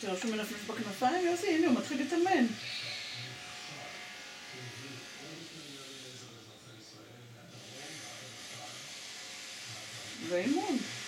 תראה שהוא מנפנף בכנפיים, יוסי, הנה הוא מתחיל להתאמן. זה אימון.